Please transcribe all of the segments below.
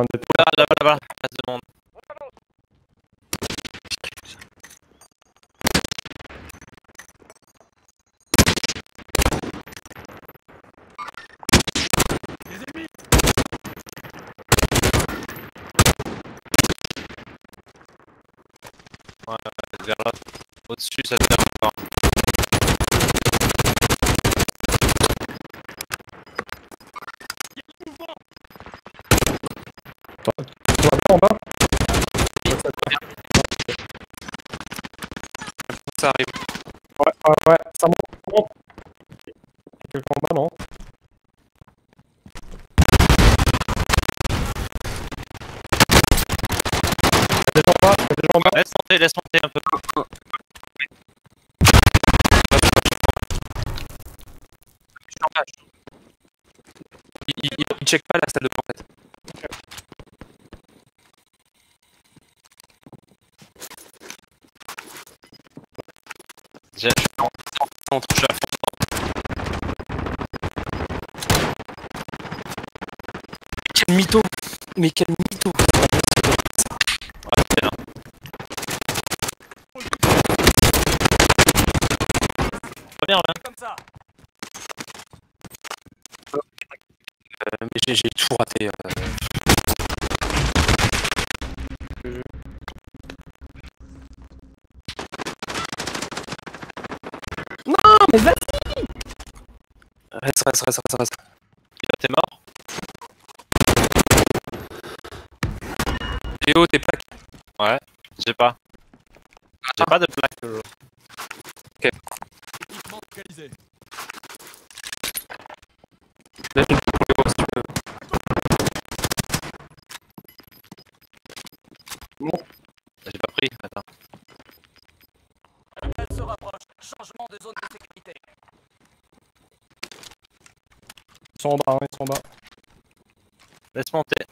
un DT. Là-bas, reste de monde. Ouais, vers là. Au-dessus, ça tient encore. Tu vois bien en bas? Ça arrive. Ouais, ça monte. Quelqu'un en bas, non? Des gens en bas. Laisse monter un peu. Je suis en bas. Il check pas la salle de bain en fait. Je suis en centre, je suis à fond. Quel mytho! Mais quel mytho! Ouais, c'est bien. Pas bien, hein. Mais j'ai tout raté. Non, mais vas-y! Reste. T'es mort? Léo, t'es plaque. Ouais, j'ai pas. J'ai pas de plaque toujours. Ok. Là, j'ai une pour Léo, si tu veux. Bon. J'ai pas pris, attends. Elle se rapproche. Changement de zone de sécurité. Ils sont en bas. Laisse monter.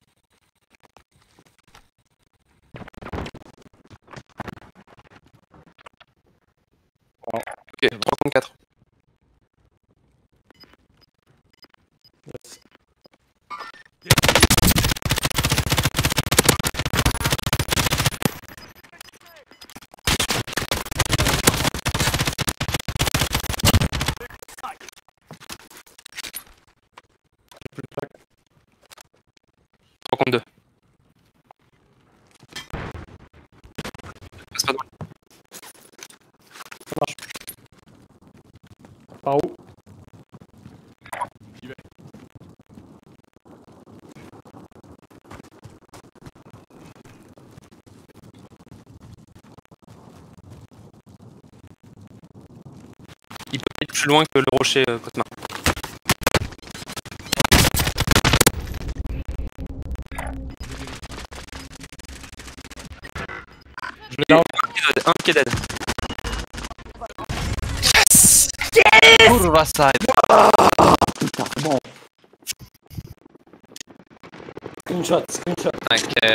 Ok, 3 contre 4. Yes. Plus de plaque. 3 contre 2. Passe pas droit. Ça marche. Par où? Il peut pas être plus loin que le rocher, Cosma. Je l'ai down. Un qui est dead. Yes! Kurva side. Putain, bon. Screenshot. Ok.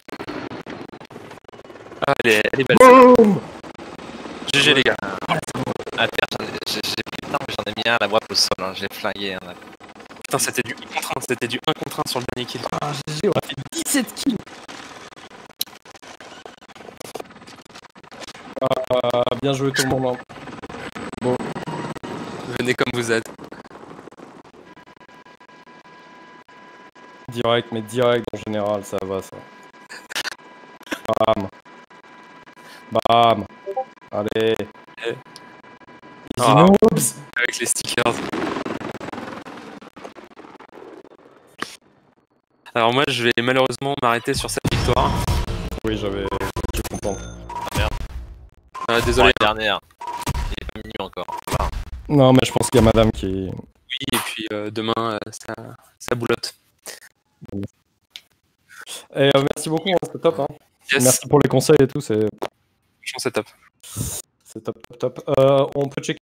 Ah, elle est belle. Boom! GG les gars. Ah putain, j'ai pris le temps, mais j'en ai mis un à la WAP au sol, hein. J'ai flingué. Hein, Putain, c'était du 1 contre 1, c'était du 1 contre 1 sur le dernier kill. Ah, GG, on a fait 17 kills. Bien joué tout le monde. Bon. Venez comme vous êtes. Direct, mais direct en général, ça va ça. Bam. Allez. Eh. Easy Ah. noobs. Avec les stickers. Alors moi je vais malheureusement m'arrêter sur cette victoire. Oui, je suis content. Ah merde. Désolé. Pour la dernière. Il est pas minuit encore. Voilà. Non, mais je pense qu'il y a madame qui... Oui, et puis demain ça boulotte. Et merci beaucoup, hein, c'était top. Hein. Yes. Merci pour les conseils et tout, c'est Franchement c'est top. top. On peut checker.